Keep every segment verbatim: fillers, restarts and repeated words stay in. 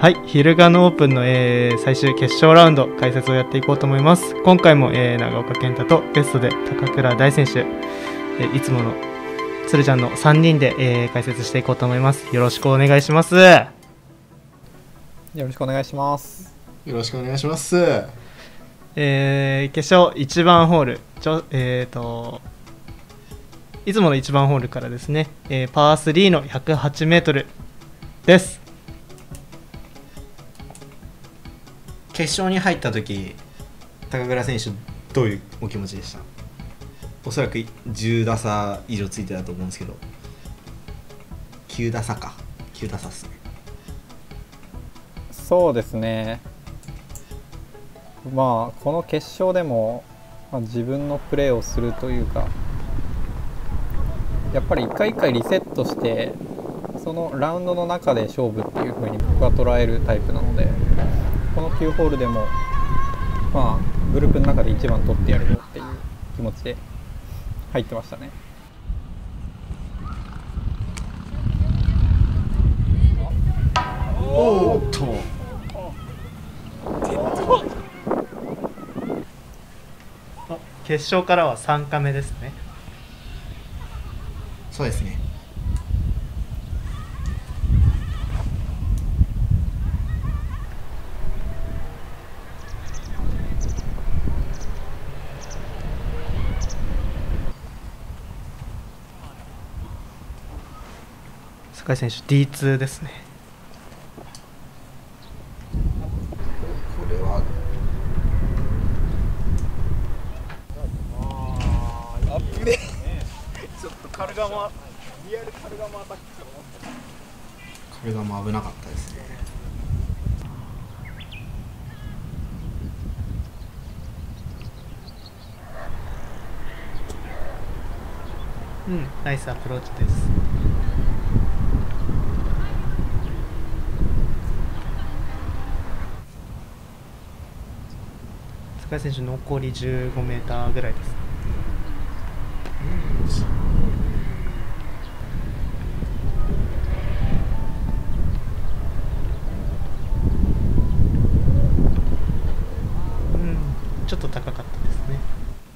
はい、ヒルガノオープンの、えー、最終決勝ラウンド解説をやっていこうと思います。今回も、えー、長岡健太とゲストで高倉大選手、えー、いつもの鶴ちゃんのさんにんで、えー、解説していこうと思います。よろしくお願いします。よろしくお願いします。 よろしくお願いします。 えー、決勝いちばんホールちょ、えー、といつものいちばんホールからですね、えー、パースリーのひゃくはちメートルです。 決勝に入った時、高倉選手どういうお気持ちでした？おそらくじゅう打差以上ついてたと思うんですけど、きゅう打差かきゅう打差ですね。 そうですね、まあこの決勝でも、まあ、自分のプレーをするというか、やっぱり一回一回リセットしてそのラウンドの中で勝負っていう風に僕は捉えるタイプなので、このきゅうホールでもまあグループの中でいちばん取ってやるよっていう気持ちで入ってましたね。 おーっと決勝からはさんカメですね。 そうですね。 酒井選手 ディーツー ですね。 これはアップでちょっとカルガマリアルカルガマアタックカルガマ危なかったですね。 うん、ナイスアプローチです。酒井選手残りじゅうごメーターぐらいです。うん、ちょっと高かったですね。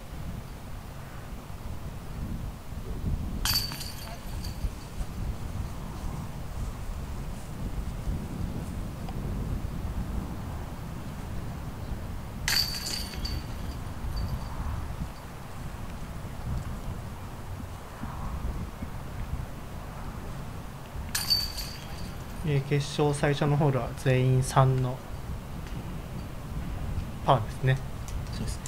えー、決勝最初のホールは全員さんのパーですね。 そうですね。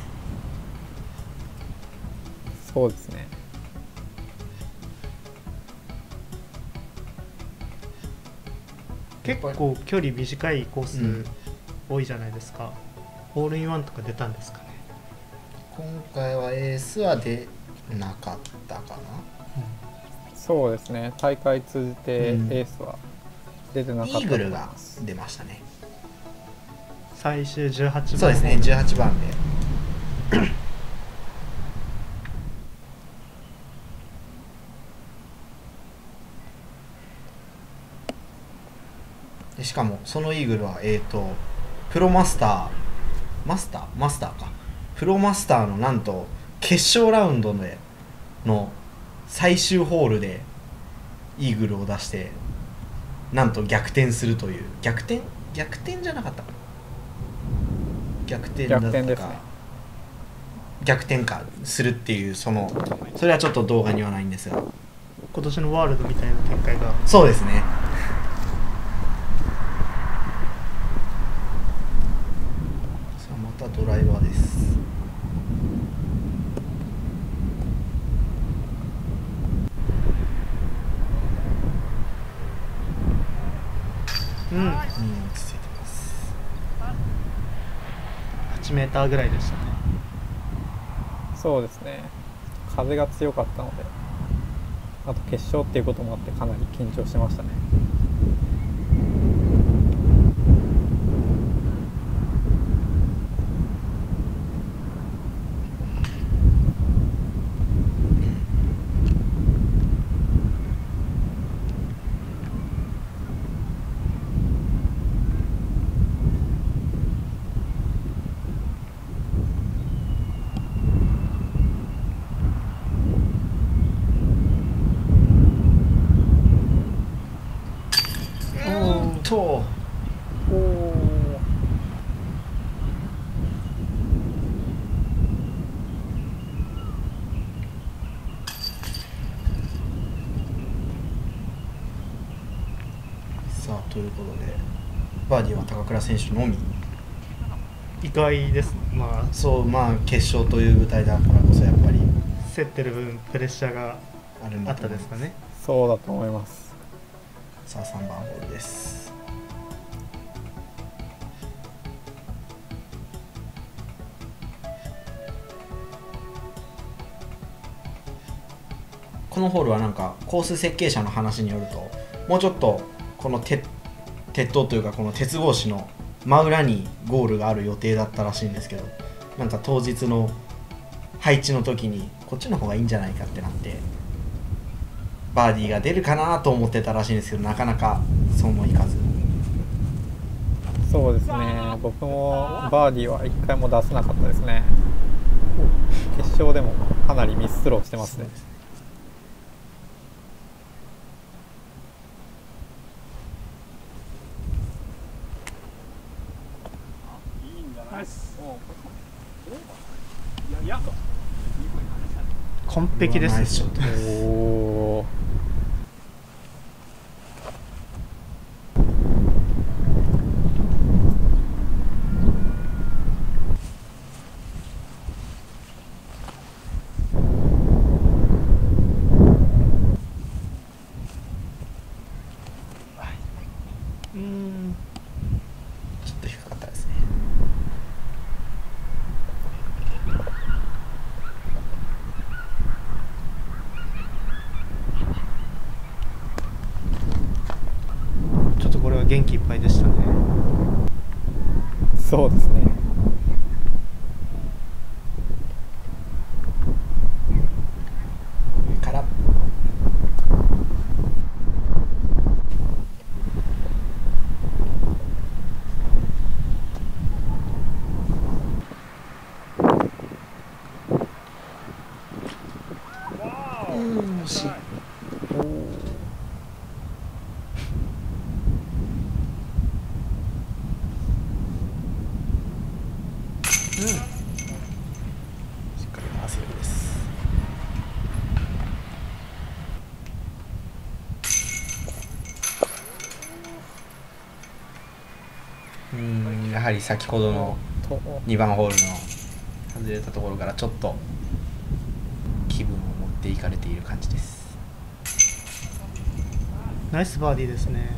そうですね。 結構距離短いコース、 うん、 多いじゃないですか。ホールインワンとか出たんですかね。 今回はエースは出なかったかな、うん、 そうですね、大会通じてエースは出てなかったと思います。イーグルが出ましたね。 最終じゅうはちばん。 そうですね、じゅうはちばんででしかもそのイーグルはえっとプロマスターマスターマスターかプロマスターのなんと決勝ラウンドでの最終ホールでイーグルを出してなんと逆転するという、逆転逆転じゃなかったかな、逆転だったか、 逆転ですね、 逆転かするっていう、そのそれはちょっと動画にはないんですが、 今年のワールドみたいな展開が。 そうですね。さあまたドライバーです。 うん、うん、 落ち着いてます。 はちメーターぐらいでしたね。 そうですね、風が強かったので、あと決勝っていうこともあってかなり緊張してましたね。 とおお。 さあということでバーディーは高倉選手のみ。 意外ですね。まあそうまあ決勝という舞台だからこそやっぱり競ってる分プレッシャーがあるんあっただと思いますですかね。 そうだと思います。 さあさんばんホールです。このホールはなんかコース設計者の話によるともうちょっとこの鉄鉄塔というかこの鉄格子の真裏にゴールがある予定だったらしいんですけど、なんか当日の配置の時にこっちの方がいいんじゃないかってなってバーディーが出るかなと思ってたらしいんですけど、なかなかそうもいかず。 そうですね、僕もバーディーはいっかいも出せなかったですね。決勝でもかなりミススローしてますね。 完璧ですナイスショットです。 おお。 うーんちょっと低かったですね。 ちょっとこれは元気いっぱいでしたね。 そうですね。 上からうん惜しい。しっかり回せるです。うんやはり先ほどのとにばんホールの外れたところからちょっと気分を持っていかれている感じです。 ナイスバーディーですね。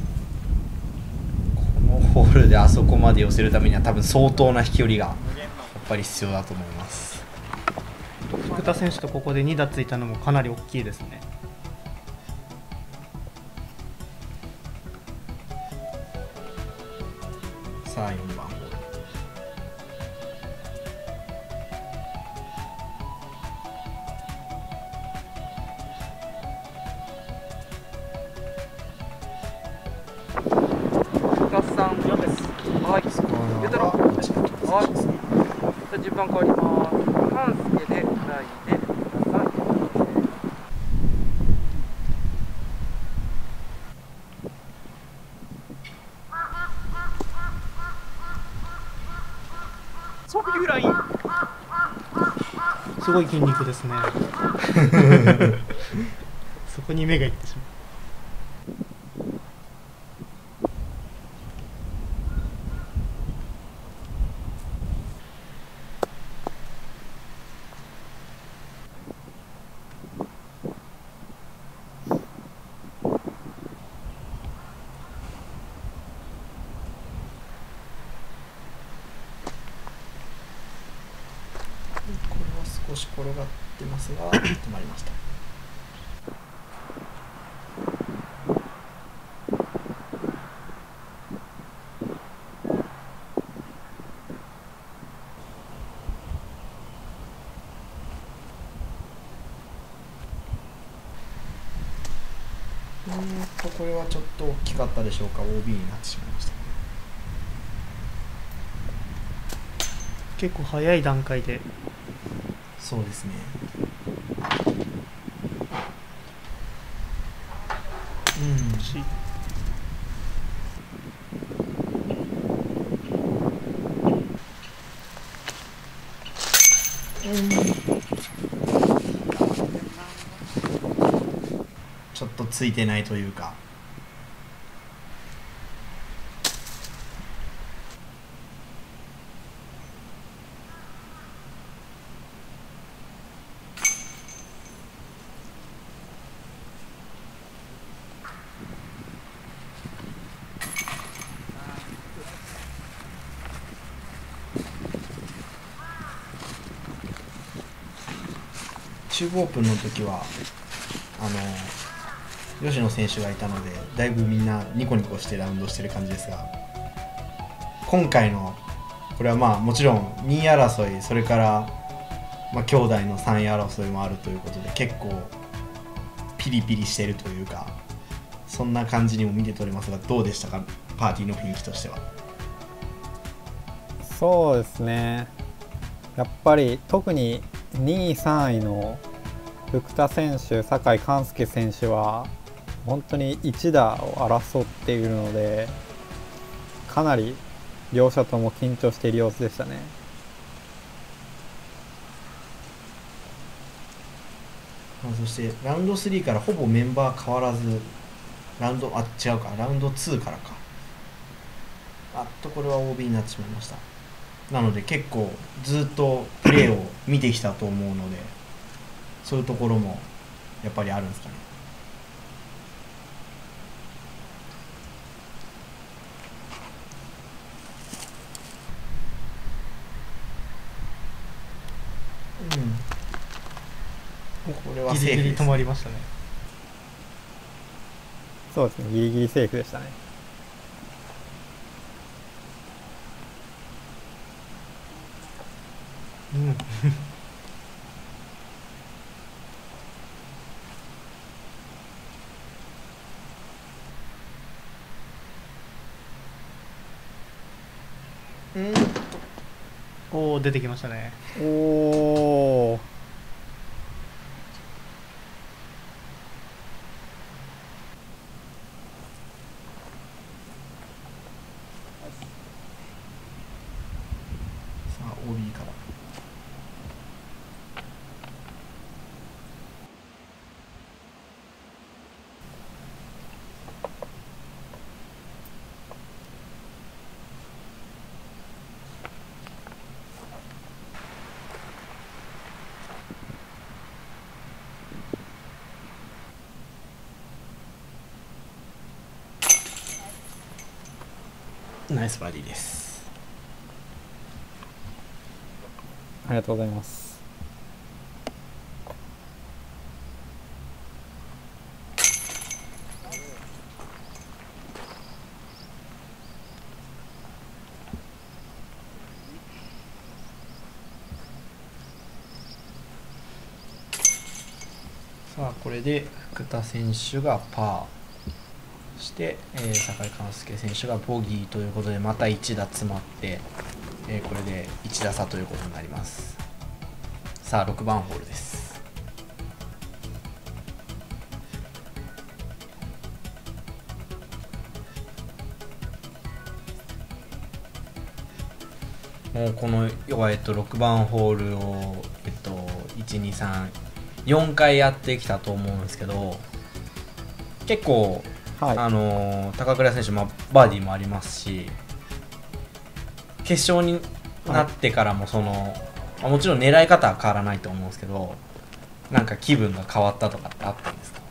このホールであそこまで寄せるためには多分相当な飛距離がやっぱり必要だと思います。 福田選手とここでに打ついたのもかなり大きいですね。 さあよんばんホール。 福田さんよんです。はい。 スコア出たろ。 は落ちなきゃはい。 ですね。 じゃあ順番変わります。半助でフライで福田さん。そういうライン。 すごい筋肉ですね。そこに目がいってしまう。 これは少し転がってますが止まりました。うーんとこれはちょっと大きかったでしょうか。 オービー になってしまいました。 結構早い段階でそうですね。うんしついてないというか。中部オープンの時はあの吉野選手がいたのでだいぶみんなニコニコしてラウンドしてる感じですが、今回のこれはまあもちろんにい争い、それからまあ兄弟のさんい争いもあるということで結構ピリピリしてるというか、そんな感じにも見て取れますが、どうでしたか、パーティーの雰囲気としては。 そうですね、やっぱり特ににいさんいの福田選手、酒井寛介選手は本当に一打を争っているので、かなり両者とも緊張している様子でしたね。 そしてラウンドスリーからほぼメンバー変わらず、ラウンドあ違うかラウンドツーからかあっとこれは オービー になってしまいました。なので結構ずっとプレーを見てきたと思うので、そういうところもやっぱりあるんですかね。うん、これはセーフです。 ギリギリ止まりましたね。 そうですね、ギリギリセーフでしたね。 うんおお、出てきましたね。 おお、 さあ オービー から。ナイスバディです。 ありがとうございます。 さあこれで福田選手がパーして、えー、酒井寛介選手がボギーということで、またいち打詰まって、えー、これでいち打差ということになります。さあろくばんホールです。もうこの要は、えっと、ろくばんホールを、えっと、いちにさんよんかいやってきたと思うんですけど、結構はい、 あのー、高倉選手、まあ、バーディーもありますし、決勝になってからもその、はい、もちろん狙い方は変わらないと思うんですけど、なんか気分が変わったとかってあったんですか？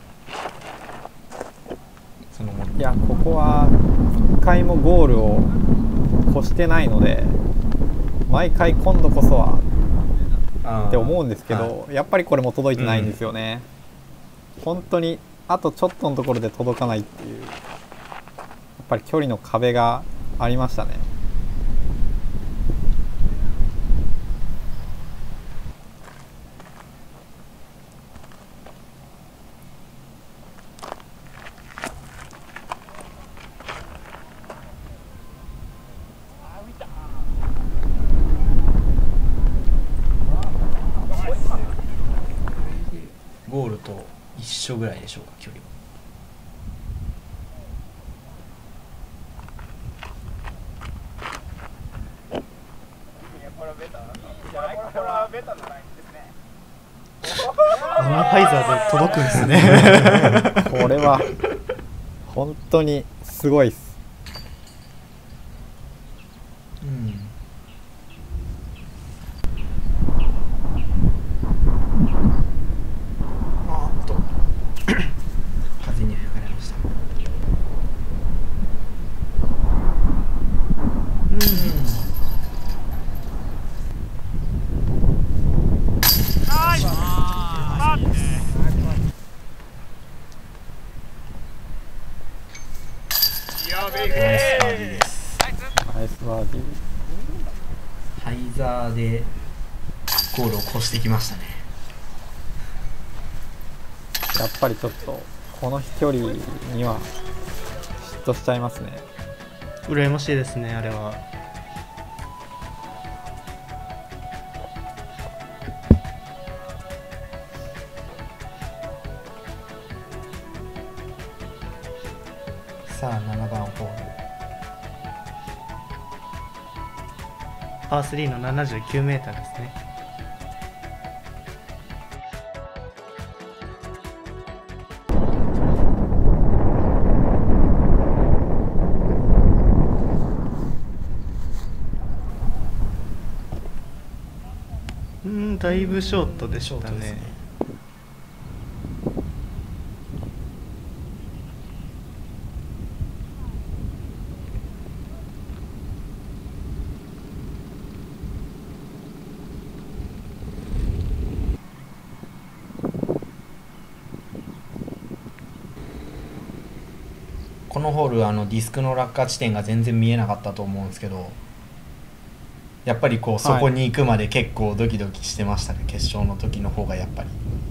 そのいや、ここはいっかいもゴールを越してないので、毎回今度こそはって思うんですけど、はい、やっぱりこれも届いてないんですよね、うん、本当にあとちょっとのところで届かないっていう、やっぱり距離の壁がありましたね。 ゴールと一緒ぐらいでしょうか、距離は。 アナハイザーで届くんですね。 これは本当にすごいっす。 うんあーっと風に吹かれました。 やべナイスバーディーです。 ナイスバーディー。 ハイザーでゴールを越してきましたね。 やっぱりちょっとこの飛距離には嫉妬しちゃいますね。 羨ましいですね、あれは。 さあななばんホール、 パースリーの ななじゅうきゅうメーターですね。うん、だいぶショートでしショたね。 ートですね。このホールあのディスクの落下地点が全然見えなかったと思うんですけど、やっぱりこうそこに行くまで結構ドキドキしてましたね、決勝の時の方がやっぱり。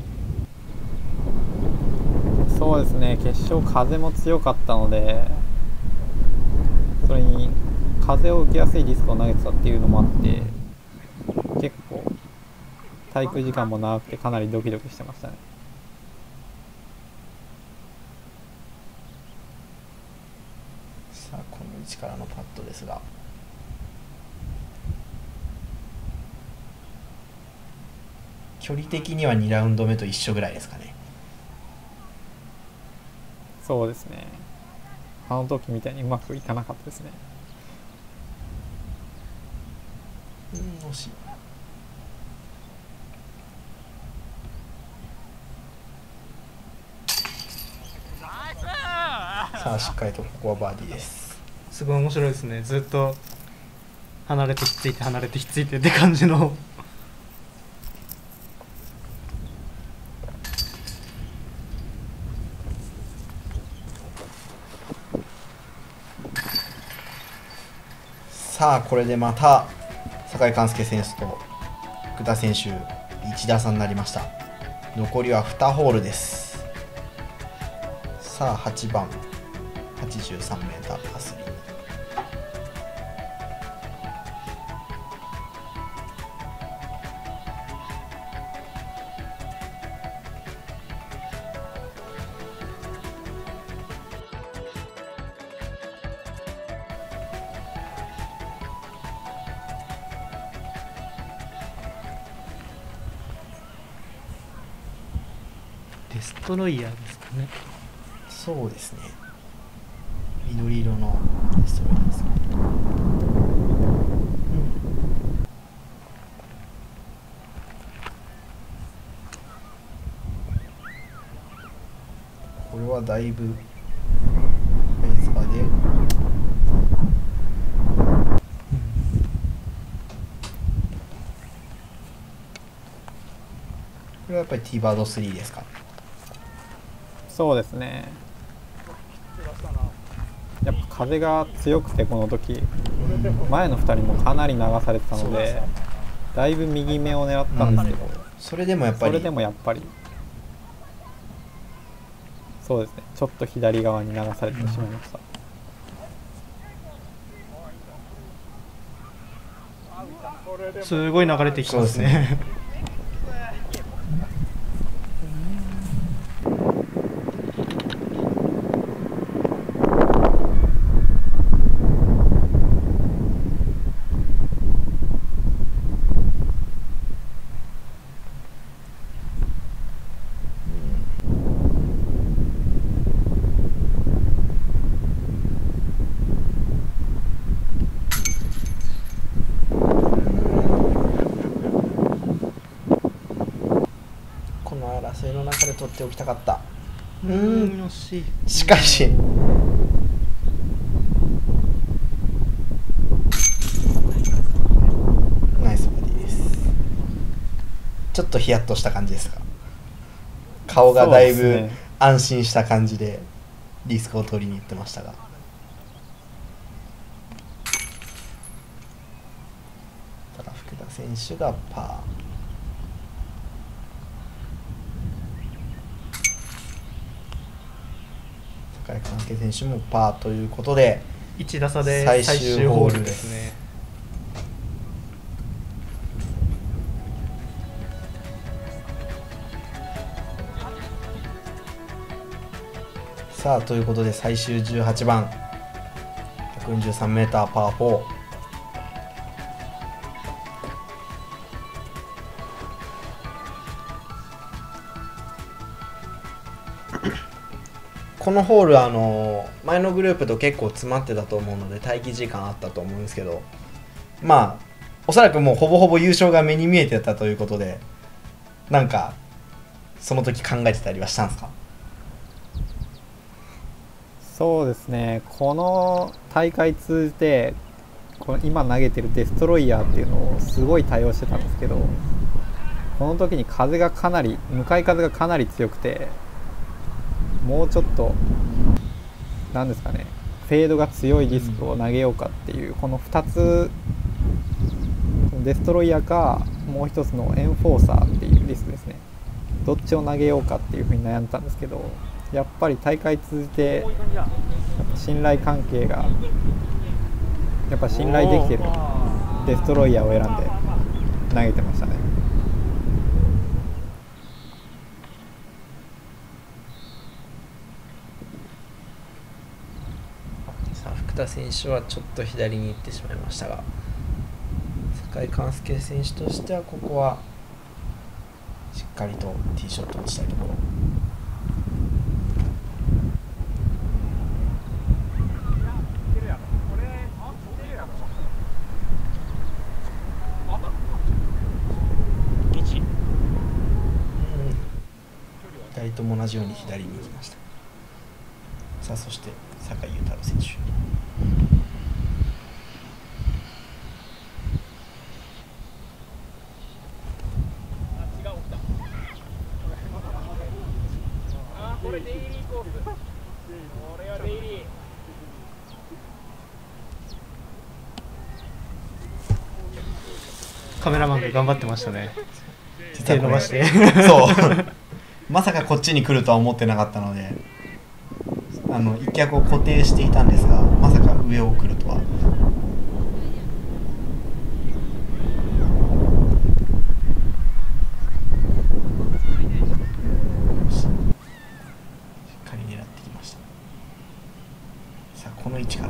そうですね、決勝風も強かったので、それに風を受けやすいディスクを投げてたっていうのもあって結構滞空時間も長くてかなりドキドキしてましたね。 さあこの位置からのパットですが、距離的にはにラウンド目と一緒ぐらいですかね。 そうですね、あの時みたいにうまくいかなかったですね。 うん、惜しい。さあしっかりとここはバーディーです。 すごい面白いですね。ずっと離れてひっついて離れてひっついてって感じの。 さあこれでまた酒井寛介選手と福田選手いち打差になりました。残りはにホールです。さあはちばん はちじゅうさんメーターパースリー。 デストロイヤーですかね。 そうですね、緑色のデストロイヤーですね。これはだいぶベース場で、これはやっぱりティーバードスリーですか。 そうですね、やっぱ風が強くてこの時前のふたりもかなり流されてたのでだいぶ右目を狙ったんですけど、 それでもやっぱりそれでもやっぱりそうですね、ちょっと左側に流されてしまいました。 すごい流れてきてますね。 取っておきたかった。ううんん、 惜しい。 しかしナイスボディです。ちょっとヒヤッとした感じですか。顔がだいぶそうですね安心した感じでリスクを取りに行ってましたが、ただ福田選手がパー。酒井関係選手もパーということでいち打差で最最終ホール終ホールですね。 さあということで最終じゅうはちばん ひゃくよんじゅうさんメーターパーフォー。このホールはあの前のグループと結構詰まってたと思うので待機時間あったと思うんですけど、まあおそらくもうほぼほぼ優勝が目に見えてたということで、なんかその時考えてたりはしたんですか？ そうですね、この大会通じてこの今投げてるデストロイヤーっていうのをすごい対応してたんですけど、この時に風がかなり向かい風がかなり強くて、もうちょっとなんですかね、フェードが強いディスクを投げようかっていう、このふたつ、デストロイヤーかもう一つのエンフォーサーっていうディスクですね、どっちを投げようかっていうふうに悩んだんですけど、やっぱり大会通じてやっぱ信頼関係がやっぱ信頼できてるデストロイヤーを選んで投げてましたね。 さあ福田選手はちょっと左に行ってしまいましたが、酒井寛介選手としてはここはしっかりとティーショットを打ちたいところ。ふたりとも同じように左に行きました。さあそして酒井雄太郎選手。 これデイリーコース。これはデイリー。 カメラマンが頑張ってましたね。手伸ばしてそうまさかこっちに来るとは思ってなかったので、あの一脚を固定していたんですが、まさか上を来るとは。しっかり狙ってきました。さあこの位置から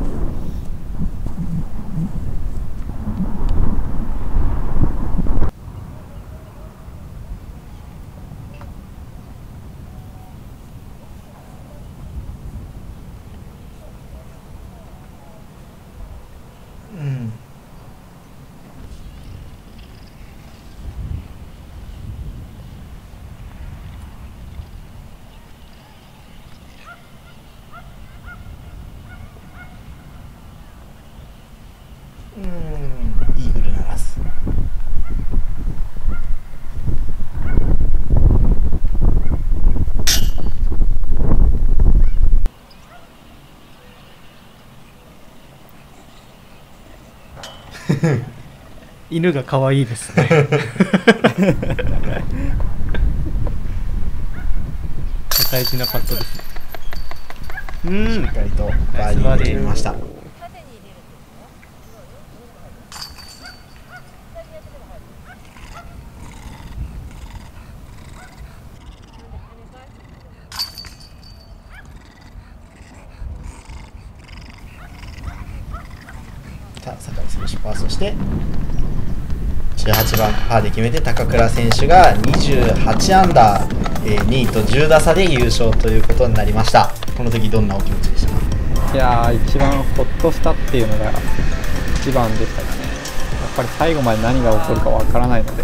うんうんイーグルならず。 犬が可愛いですね。大事なパットですね。うしんっかりとバーディーを決めました。さあ酒井選手パー、そしてじゅうはちばんパーで決めて高倉選手がにじゅうはちアンダー、えー、にいとじゅう打差で優勝ということになりました。この時どんなお気持ちでしたか？ いやー、一番ほっとしたっていうのが一番でしたかね。やっぱり最後まで何が起こるかわからないので、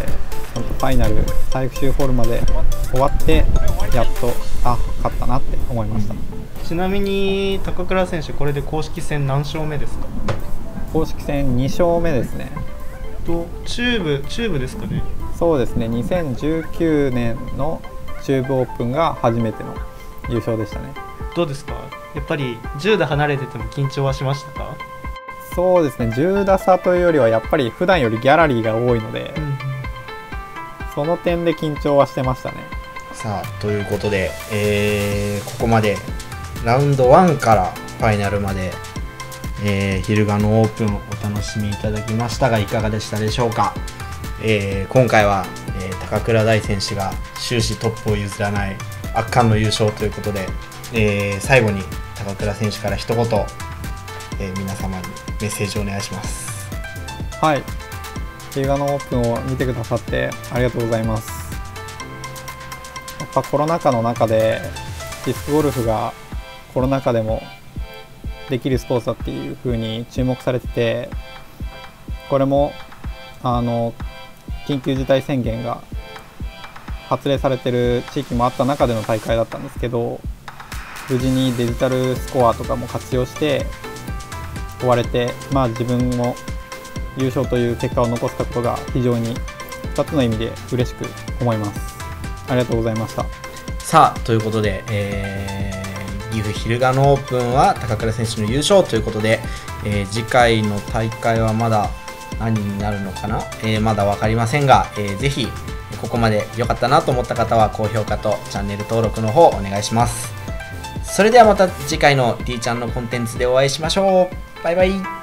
ファイナル最終ホールまで終わってやっとあ勝ったなって思いました。 ちなみに高倉選手これで公式戦何勝目ですか？ 公式戦に勝目ですね。 とチューブチューブですかね。 そうですね、にせんじゅうきゅうねんのチューブオープンが初めての優勝でしたね。 どうですか？やっぱりじゅう打離れてても緊張はしましたか？ そうですね、じゅう打差というよりはやっぱり普段よりギャラリーが多いので、うん、その点で緊張はしてましたね。 さあということで、えー、ここまでラウンドワンからファイナルまで、えー、昼賀のオープンをお楽しみいただきましたがいかがでしたでしょうか。えー、今回は、えー、高倉大選手が終始トップを譲らない圧巻の優勝ということで、えー、最後に高倉選手から一言、えー、皆様にメッセージをお願いします。 はい、昼賀のオープンを見てくださってありがとうございます。やっぱコロナ禍の中でディスクゴルフがコロナ禍でもできるスポーツだっていう風に注目されてて、これもあの緊急事態宣言が発令されてる地域もあった中での大会だったんですけど、無事にデジタルスコアとかも活用して終われて、まあ自分も優勝という結果を残せたことが非常にふたつの意味で嬉しく思います。ありがとうございました。 さあということで、えー、岐阜昼賀のオープンは高倉選手の優勝ということで、えー、次回の大会はまだ何になるのかな、えー、まだ分かりませんが、えー、ぜひここまで良かったなと思った方は高評価とチャンネル登録の方お願いします。それではまた次回の D ちゃんのコンテンツでお会いしましょう。バイバイ。